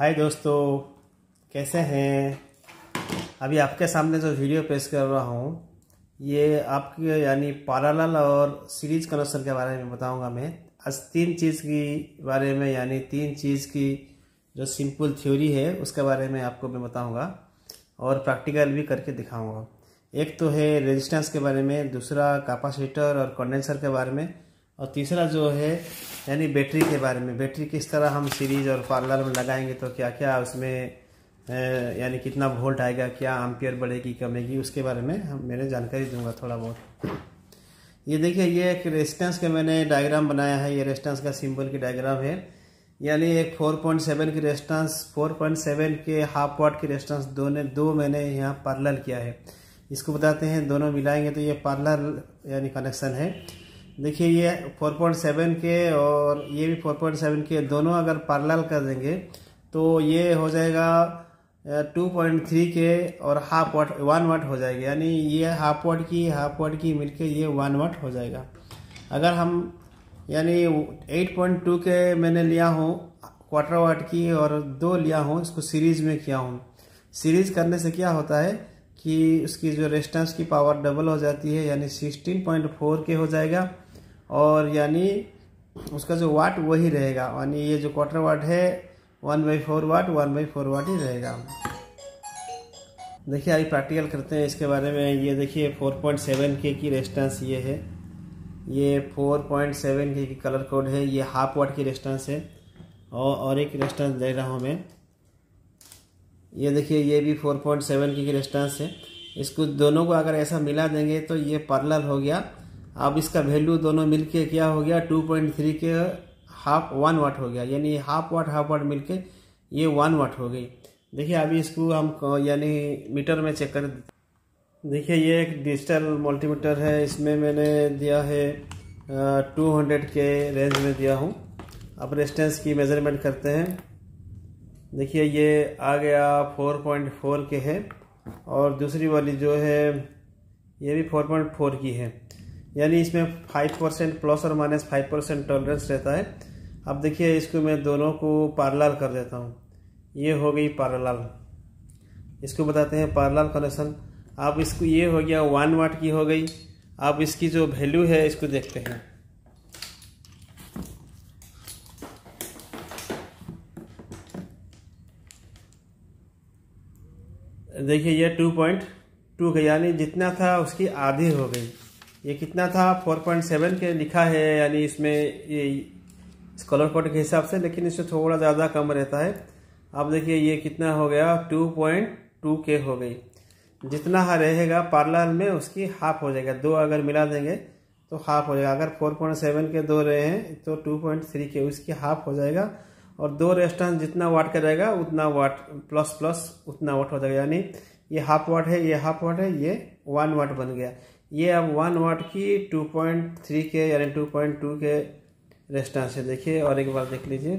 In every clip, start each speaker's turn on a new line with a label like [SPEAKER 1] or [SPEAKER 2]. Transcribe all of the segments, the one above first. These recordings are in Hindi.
[SPEAKER 1] हाय दोस्तों, कैसे हैं। अभी आपके सामने जो वीडियो पेश कर रहा हूँ ये आपके यानी पैरेलल और सीरीज कनेक्शन के बारे में बताऊंगा। मैं आज तीन चीज़ की बारे में यानी तीन चीज़ की जो सिंपल थ्योरी है उसके बारे में आपको मैं बताऊंगा और प्रैक्टिकल भी करके दिखाऊंगा। एक तो है रेजिस्टेंस के बारे में, दूसरा कैपेसिटर और कंडेंसर के बारे में, और तीसरा जो है यानी बैटरी के बारे में। बैटरी किस तरह हम सीरीज और पैरेलल में लगाएंगे तो क्या क्या उसमें यानी कितना वोल्ट आएगा, क्या एम्पियर बढ़ेगी कमेगी, उसके बारे में मैंने जानकारी दूंगा थोड़ा बहुत। ये देखिए, ये एक रेजिस्टेंस का मैंने डायग्राम बनाया है। ये रेजिस्टेंस का सिंबल की डायग्राम है। यानी एक 4.7 की रेजिस्टेंस, 4.7 के हाफ वाट की रेजिस्टेंस दो मैंने यहाँ पैरेलल किया है। इसको बताते हैं, दोनों मिलाएंगे तो ये पैरेलल यानी कनेक्शन है। देखिए, ये 4.7 के और ये भी 4.7 के, दोनों अगर पैरेलल कर देंगे तो ये हो जाएगा 2.3 के और हाफ वाट 1 वाट हो जाएगा। यानी ये हाफ वाट की मिलके ये 1 वाट हो जाएगा। अगर हम यानी 8.2 के मैंने लिया हूँ क्वार्टर वाट की और 2 लिया हूँ, इसको सीरीज में किया हूँ। सीरीज करने से क्या होता है कि उसकी जो रेजिस्टेंस की पावर डबल हो जाती है, यानी 16.4 के हो जाएगा और यानी उसका जो वाट वही रहेगा। यानी ये जो क्वार्टर वाट है 1/4 वाट 1/4 वाट ही रहेगा। देखिए, अभी प्रैक्टिकल करते हैं इसके बारे में। ये देखिए 4.7 के की रेजिस्टेंस ये है, ये 4.7 के की कलर कोड है। ये हाफ वाट की रेजिस्टेंस है और एक रेजिस्टेंस दे रहा हूँ मैं। ये देखिए, ये भी 4.7 की रेजिस्टेंस है। इसको दोनों को अगर ऐसा मिला देंगे तो ये पैरेलल हो गया। अब इसका वैल्यू दोनों मिलके क्या हो गया, 2.3 के हाफ 1 वाट हो गया। यानी हाफ वाट मिलके ये 1 वाट हो गई। देखिए, अभी इसको हम यानी मीटर में चेक कर। देखिए, ये एक डिजिटल मल्टीमीटर है। इसमें मैंने दिया है 200 के रेंज में दिया हूँ। अब रेजिस्टेंस की मेजरमेंट करते हैं। देखिए, ये आ गया 4.4 के है और दूसरी वाली जो है ये भी 4.4 की है। यानी इसमें 5% प्लस और माइनस 5% टॉलरेंस रहता है। अब देखिए, इसको मैं दोनों को पैरेलल कर देता हूँ। ये हो गई पैरेलल, इसको बताते हैं पैरेलल कनेक्शन। अब इसको ये हो गया 1 वाट की हो गई। अब इसकी जो वैल्यू है इसको देखते हैं। देखिए, ये 2.2 का यानी जितना था उसकी आधी हो गई। ये कितना था 4.7 के लिखा है, यानी इसमें ये कलर कोड के हिसाब से, लेकिन इससे थोड़ा ज़्यादा कम रहता है। अब देखिए, ये कितना हो गया 2.2 के हो गई। जितना रहेगा पैरेलल में उसकी हाफ हो जाएगा। दो अगर मिला देंगे तो हाफ हो जाएगा। अगर 4.7 के दो रहे हैं तो 2.3 के उसकी हाफ हो जाएगा। और दो रेजिस्टेंस जितना वाट का रहेगा उतना वाट प्लस उतना वाट हो जाएगा। यानी ये हाफ वाट है, ये हाफ वाट है, ये 1 वाट बन गया। ये अब 1 वाट की 2.3 के यानी 2.2 के रेजिस्टेंस है। देखिए, और एक बार देख लीजिए,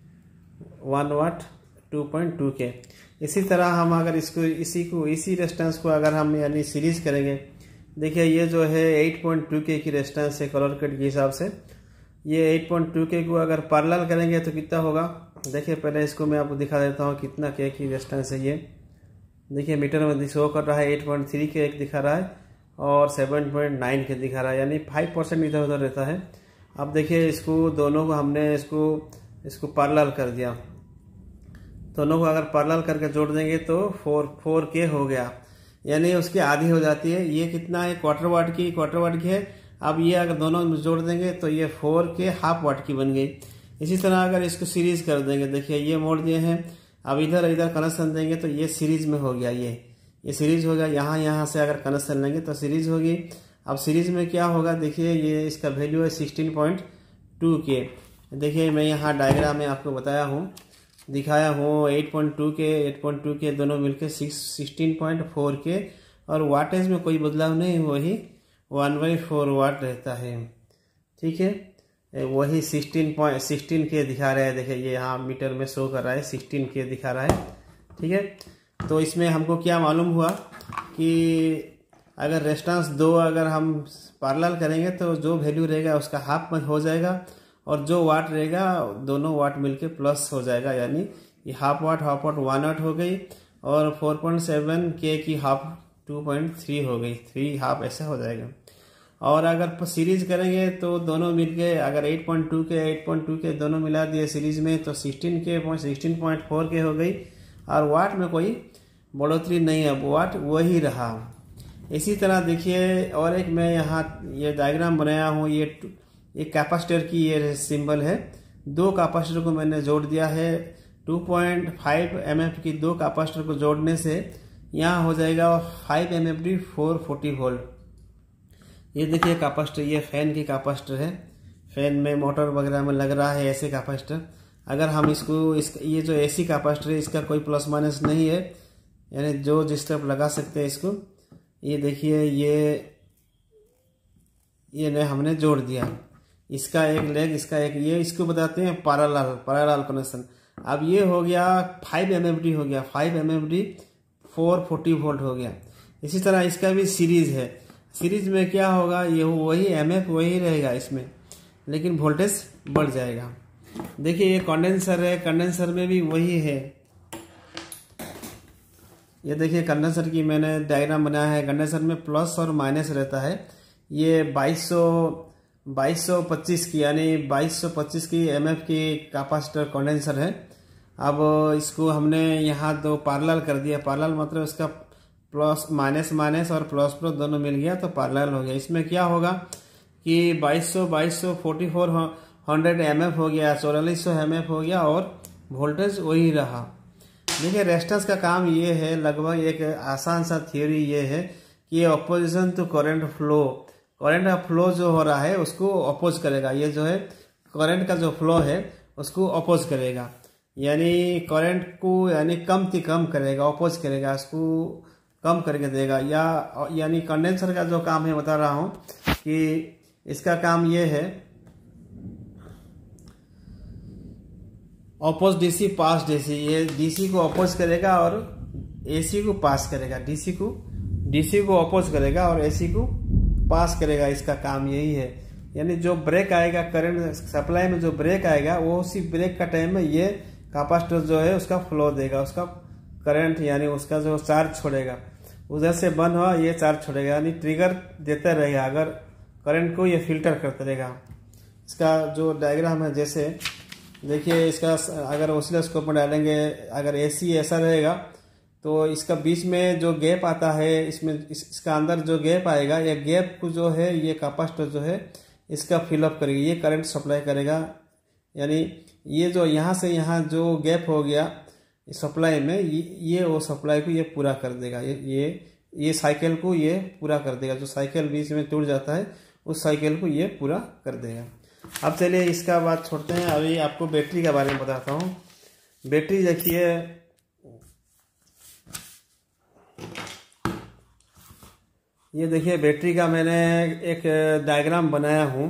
[SPEAKER 1] 1 वाट 2.2 के। इसी तरह हम अगर इसी रेजिस्टेंस को अगर हम यानी सीरीज करेंगे। देखिए, ये जो है 8.2 के की रेजिस्टेंस है कलर कोड के हिसाब से। ये 8.2 के को अगर पैरेलल करेंगे तो कितना होगा। देखिए, पहले इसको मैं आपको दिखा देता हूँ कितना के की रेजिस्टेंस है। ये देखिए, मीटर में शो कर रहा है 8.3 के एक दिखा रहा है और 7.9 के दिखा रहा है। यानी 5% इधर उधर रहता है। अब देखिए, इसको दोनों को हमने इसको पैरेलल कर दिया। दोनों को अगर पैरेलल करके जोड़ देंगे तो 4 के हो गया। यानी उसकी आधी हो जाती है। ये कितना है, क्वार्टर वाट की है। अब ये अगर दोनों जोड़ देंगे तो ये 4 के हाफ वाट की बन गई। इसी तरह अगर इसको सीरीज कर देंगे, देखिए ये मोड़ दिए हैं। अब इधर कनेक्शन देंगे तो ये सीरीज में हो गया। ये सीरीज हो गया। यहाँ से अगर कनेक्शन लेंगे तो सीरीज होगी। अब सीरीज में क्या होगा, देखिए ये इसका वैल्यू है 16.2 के। देखिए, मैं यहाँ डायग्राम में आपको दिखाया हूँ 8.2 के दोनों मिलके 16.4 के, और वाटेज में कोई बदलाव नहीं, वही 1/4 वाट रहता है। ठीक है, वही 16 के दिखा रहा है। देखिए, ये यहाँ मीटर में शो कर रहा है 16 के दिखा रहा है। ठीक है, तो इसमें हमको क्या मालूम हुआ कि अगर रेजिस्टेंस दो अगर हम पैरेलल करेंगे तो जो वैल्यू रहेगा उसका हाफ हो जाएगा और जो वाट रहेगा दोनों वाट मिलके प्लस हो जाएगा। यानी ये हाफ वाट 1 वाट हो गई, और 4.7 के की हाफ 2.3 हो गई, 3 हाफ ऐसा हो जाएगा। और अगर सीरीज करेंगे तो दोनों मिलके अगर 8.2 के दोनों मिला दिए सीरीज में तो 16.4 के हो गई, और वाट में कोई बढ़ोतरी नहीं है, वाट वही रहा। इसी तरह देखिए और एक मैं यहाँ ये डायग्राम बनाया हूँ, ये कैपेसिटर की ये सिंबल है। 2 कैपेसिटर को मैंने जोड़ दिया है, 2.5 MF की 2 कैपेसिटर को जोड़ने से यहाँ हो जाएगा 5 MFD 440 वोल्ट। ये देखिए कैपेसिटर, ये फैन की कैपेसिटर है, फैन में मोटर वगैरह में लग रहा है ऐसे कैपेसिटर। अगर हम इसको ये जो एसी कैपेसिटर है इसका कोई प्लस माइनस नहीं है, यानी जो जिस तरफ लगा सकते हैं इसको। ये देखिए ये हमने जोड़ दिया, इसका एक लेग इसका एक, ये इसको बताते हैं पैरेलल कनेक्शन। अब ये हो गया 5 MFD हो गया, 5 MFD 440 वोल्ट हो गया। इसी तरह इसका भी सीरीज है, सीरीज में क्या होगा, ये वही MF वही रहेगा इसमें, लेकिन वोल्टेज बढ़ जाएगा। देखिए ये कंडेंसर है, कंडेंसर में भी वही है। ये देखिए कंडेंसर की मैंने डायग्राम बनाया है, कंडेंसर में प्लस और माइनस रहता है। ये 2225 की यानी 2225 की MF की कैपेसिटर कंडेंसर है। अब इसको हमने यहाँ 2 पैरेलल कर दिया, पैरेलल मतलब इसका प्लस माइनस और प्लस दोनों मिल गया तो पैरेलल हो गया। इसमें क्या होगा कि 4400 MF हो गया, 4400 MF हो गया और वोल्टेज वही रहा। देखिए रेजिस्टेंस का काम ये है, लगभग एक आसान सा थियोरी ये है कि ये opposition to current flow, current का फ्लो जो हो रहा है उसको अपोज करेगा। ये जो है करंट का जो फ्लो है उसको अपोज करेगा, यानी करंट को यानी कम से कम करेगा, अपोज करेगा, उसको कम करके देगा। यानी कंडेंसर का जो काम है बता रहा हूं कि इसका काम ये है अपोज डीसी पास डीसी, ये डीसी को अपोज करेगा और एसी को पास करेगा, डीसी को अपोज करेगा और एसी को पास करेगा। इसका काम यही है, यानी जो ब्रेक आएगा करंट सप्लाई में, जो ब्रेक आएगा वो उसी ब्रेक का टाइम में ये कैपेसिटर जो है उसका फ्लो देगा, उसका करंट यानी उसका जो चार्ज छोड़ेगा, उधर से बंद हुआ ये चार्ज छोड़ेगा, यानी ट्रिगर देता रहेगा, अगर करंट को ये फिल्टर करता रहेगा। इसका जो डायग्राम है जैसे देखिए, इसका अगर ऑसिलोस्कोप में डालेंगे, अगर एसी ऐसा रहेगा तो इसका बीच में जो गैप आता है, इसमें इसका अंदर जो गैप आएगा, ये गैप को जो है ये कैपेसिटर जो है इसका फिलअप करेगा, ये करंट सप्लाई करेगा। यानी ये जो यहाँ से यहाँ जो गैप हो गया सप्लाई में, ये वो सप्लाई को ये पूरा कर देगा, ये साइकिल को ये पूरा कर देगा। जो साइकिल बीच में टूट जाता है उस साइकिल को ये पूरा कर देगा। अब चलिए इसका बात छोड़ते हैं, अभी आपको बैटरी के बारे में बताता हूँ। बैटरी देखिए, ये देखिए बैटरी का मैंने एक डायग्राम बनाया हूँ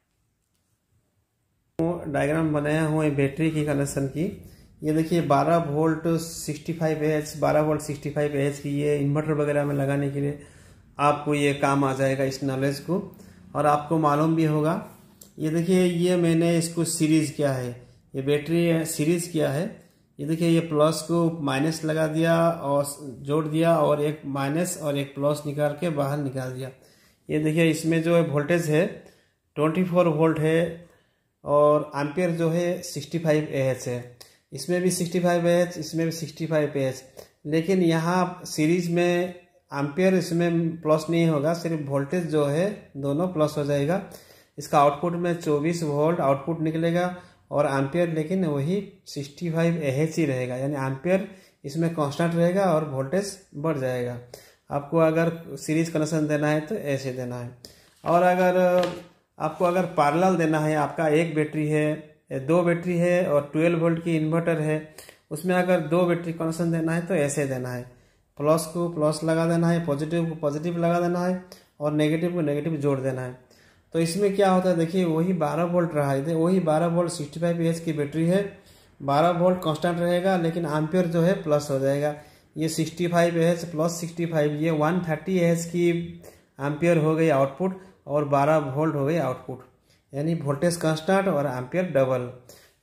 [SPEAKER 1] ये बैटरी की कनेक्शन की। ये देखिए 12 वोल्ट 65 AH, 12 वोल्ट 65 AH की ये इन्वर्टर वगैरह में लगाने के लिए आपको ये काम आ जाएगा इस नॉलेज को, और आपको मालूम भी होगा। ये देखिए ये मैंने इसको सीरीज किया है, ये बैटरी सीरीज किया है। ये देखिए ये प्लस को माइनस लगा दिया और जोड़ दिया, और एक माइनस और एक प्लस निकाल के बाहर निकाल दिया। ये देखिए इसमें जो है वोल्टेज है 24 वोल्ट है, और एम्पियर जो है 65 AH है। इसमें भी 65 AH, इसमें भी 65 AH, लेकिन यहाँ सीरीज में एम्पियर इसमें प्लस नहीं होगा, सिर्फ वोल्टेज जो है दोनों प्लस हो जाएगा। इसका आउटपुट में 24 वोल्ट आउटपुट निकलेगा, और एम्पियर लेकिन वही 65 AH ही रहेगा, यानी एम्पियर इसमें कांस्टेंट रहेगा और वोल्टेज बढ़ जाएगा। आपको अगर सीरीज कनेक्शन देना है तो ऐसे देना है, और अगर आपको अगर पैरेलल देना है, आपका एक बैटरी है, 2 बैटरी है और 12 वोल्ट की इन्वर्टर है, उसमें अगर 2 बैटरी कनेक्शन देना है तो ऐसे देना है, प्लस को प्लस लगा देना है, पॉजिटिव को पॉजिटिव लगा देना है, और नेगेटिव को नेगेटिव जोड़ देना है। तो इसमें क्या होता है देखिए, वही 12 वोल्ट रहा है, वही 12 वोल्ट 65 AH की बैटरी है, 12 वोल्ट कांस्टेंट रहेगा, लेकिन एम्पियर जो है प्लस हो जाएगा। ये 65 AH प्लस 65, ये 130 AH की एम्पियर हो गई आउटपुट, और 12 वोल्ट हो गई आउटपुट, यानी वोल्टेज कांस्टेंट और एम्पियर डबल।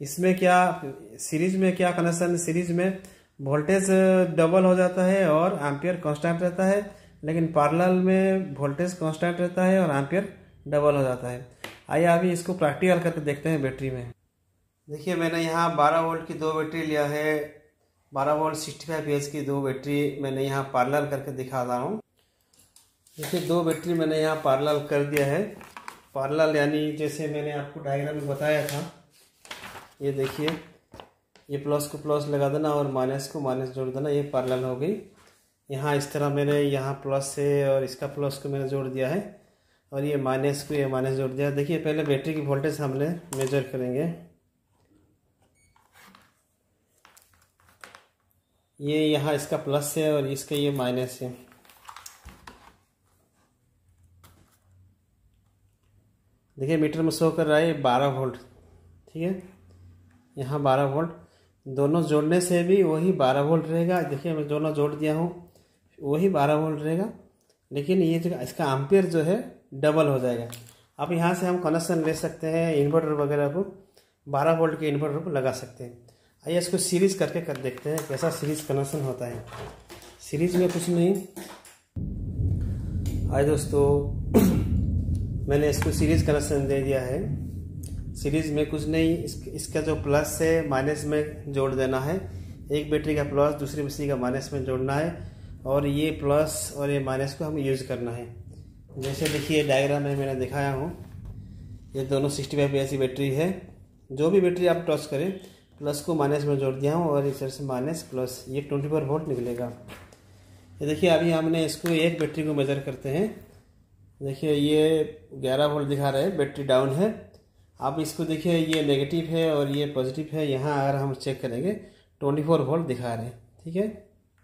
[SPEAKER 1] इसमें क्या सीरीज में क्या कनेक्शन, सीरीज में वोल्टेज डबल हो जाता है और एम्पियर कांस्टेंट रहता है, लेकिन पैरेलल में वोल्टेज कांस्टेंट रहता है और एम्पियर डबल हो जाता है। आइए अभी इसको प्रैक्टिकल करके देखते हैं बैटरी में। देखिए मैंने यहाँ 12 वोल्ट की 2 बैटरी लिया है, 12 वोल्ट 65 एच की 2 बैटरी मैंने यहाँ पैरेलल करके दिखा रहा हूँ। देखिए 2 बैटरी मैंने यहाँ पैरेलल कर दिया है। पैरेलल यानी जैसे मैंने आपको डायग्राम में बताया था, ये देखिए ये प्लस को प्लस लगा देना और माइनस को माइनस जोड़ देना, ये पैरेलल हो गई। यहाँ इस तरह मैंने यहाँ प्लस से और इसका प्लस को मैंने जोड़ दिया है और ये माइनस को ये माइनस जोड़ दिया। देखिए पहले बैटरी की वोल्टेज हमने मेजर करेंगे। ये यहाँ इसका प्लस है और इसका ये माइनस है। देखिए मीटर में शो कर रहा है 12 वोल्ट, ठीक है। यहाँ 12 वोल्ट, दोनों जोड़ने से भी वही 12 वोल्ट रहेगा। देखिए मैं दोनों जोड़ दिया हूँ, वही 12 वोल्ट रहेगा, लेकिन ये जो इसका एम्पियर जो है डबल हो जाएगा। अब यहाँ से हम कनेक्शन ले सकते हैं इन्वर्टर वगैरह को, 12 वोल्ट के इन्वर्टर को लगा सकते हैं। आइए इसको सीरीज करके कर देखते हैं कैसा सीरीज कनेक्शन होता है। सीरीज में कुछ नहीं, आइए दोस्तों मैंने इसको सीरीज कनेक्शन दे दिया है। सीरीज में कुछ नहीं, इसका जो प्लस है माइनस में जोड़ देना है। एक बैटरी का प्लस दूसरी बैटरी का माइनस में जोड़ना है और ये प्लस और ये माइनस को हम यूज़ करना है। जैसे देखिए डायग्राम में मैंने दिखाया हूँ, ये दोनों 65 एच बैटरी है। जो भी बैटरी आप टॉस करें, प्लस को माइनस में जोड़ दिया हूँ और इस तरह से माइनस प्लस, ये 24 वोल्ट निकलेगा। ये देखिए अभी हमने इसको एक बैटरी को मेजर करते हैं। देखिए ये 11 वोल्ट दिखा रहा है, बैटरी डाउन है। आप इसको देखिए ये नेगेटिव है और ये पॉजिटिव है। यहाँ अगर हम चेक करेंगे 24 वोल्ट दिखा रहे हैं, ठीक है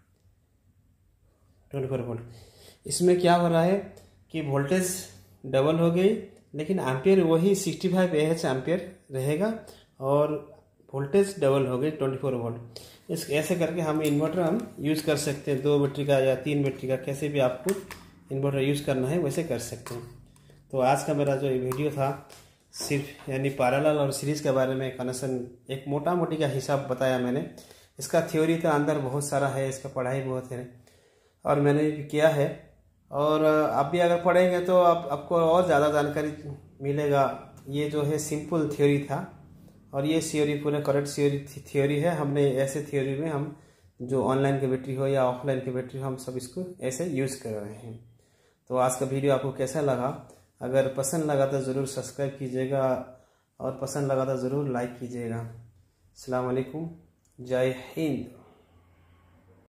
[SPEAKER 1] 24 वोल्ट। इसमें क्या हो रहा है कि वोल्टेज डबल हो गई, लेकिन एम्पियर वही 65 एच एम्पियर रहेगा और वोल्टेज डबल हो गई 24 वोल्ट। इस ऐसे करके हम इन्वर्टर हम यूज़ कर सकते हैं, 2 बैटरी का या 3 बैटरी का, कैसे भी आपको इन्वर्टर यूज़ करना है वैसे कर सकते हैं। तो आज का मेरा जो वीडियो था सिर्फ यानी पैरेलल और सीरीज़ के बारे में कनेक्शन, एक मोटा मोटी का हिसाब बताया मैंने। इसका थ्योरी तो अंदर बहुत सारा है, इसका पढ़ाई बहुत है और मैंने भी किया है। और आप भी अगर पढ़ेंगे तो आपको और ज़्यादा जानकारी मिलेगा। ये जो है सिंपल थ्योरी था और ये थ्योरी पूरा करेक्ट थ्योरी है। हमने ऐसे थ्योरी में हम जो ऑनलाइन की बैटरी हो या ऑफलाइन की बैटरी हो, हम सब इसको ऐसे यूज़ कर रहे हैं। तो आज का वीडियो आपको कैसा लगा? अगर पसंद लगा तो ज़रूर सब्सक्राइब कीजिएगा और पसंद लगा तो ज़रूर लाइक कीजिएगा। अस्सलाम वालेकुम, जय हिंद।